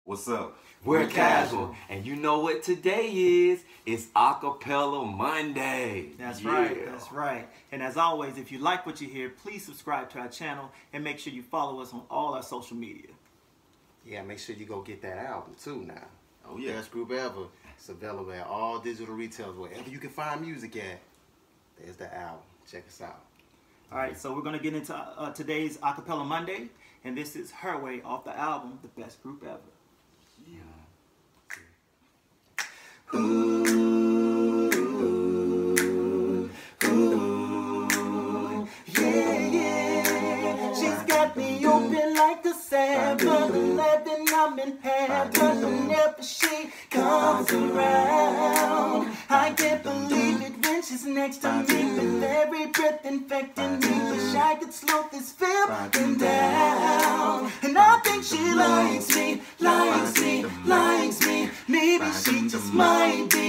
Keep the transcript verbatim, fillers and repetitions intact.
What's up? We're Kazual, and you know what today is? It's A Cappella Monday. That's yeah. right, that's right. And as always, if you like what you hear, please subscribe to our channel and make sure you follow us on all our social media. Yeah, make sure you go get that album too now. Oh yeah. Best group ever. It's available at all digital retailers, wherever you can find music at. There's the album. Check us out. All right, so we're going to get into uh, today's A Cappella Monday, and this is Her Way off the album, The Best Group Ever. Yeah. Ooh, ooh, yeah, yeah. She's got me open like a seven eleven. I'm in heaven whenever she comes around. I can't believe it when she's next to me, with every breath infecting me. Wish I could slow this feeling down. And I think she likes me, likes me, likes me. Maybe she just might be